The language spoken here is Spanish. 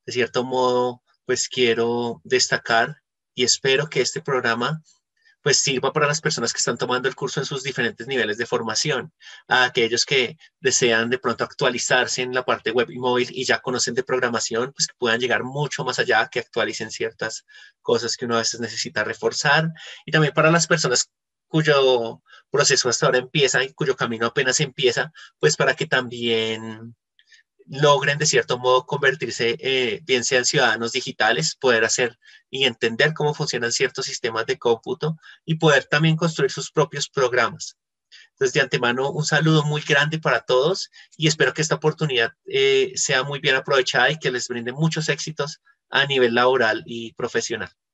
De cierto modo, pues quiero destacar y espero que este programa pues sirva para las personas que están tomando el curso en sus diferentes niveles de formación, a aquellos que desean de pronto actualizarse en la parte web y móvil y ya conocen de programación, pues que puedan llegar mucho más allá, que actualicen ciertas cosas que uno a veces necesita reforzar. Y también para las personas cuyo proceso hasta ahora empieza y cuyo camino apenas empieza, pues para que también logren de cierto modo convertirse, bien sean ciudadanos digitales, poder hacer y entender cómo funcionan ciertos sistemas de cómputo y poder también construir sus propios programas. Entonces, de antemano, un saludo muy grande para todos y espero que esta oportunidad sea muy bien aprovechada y que les brinde muchos éxitos a nivel laboral y profesional.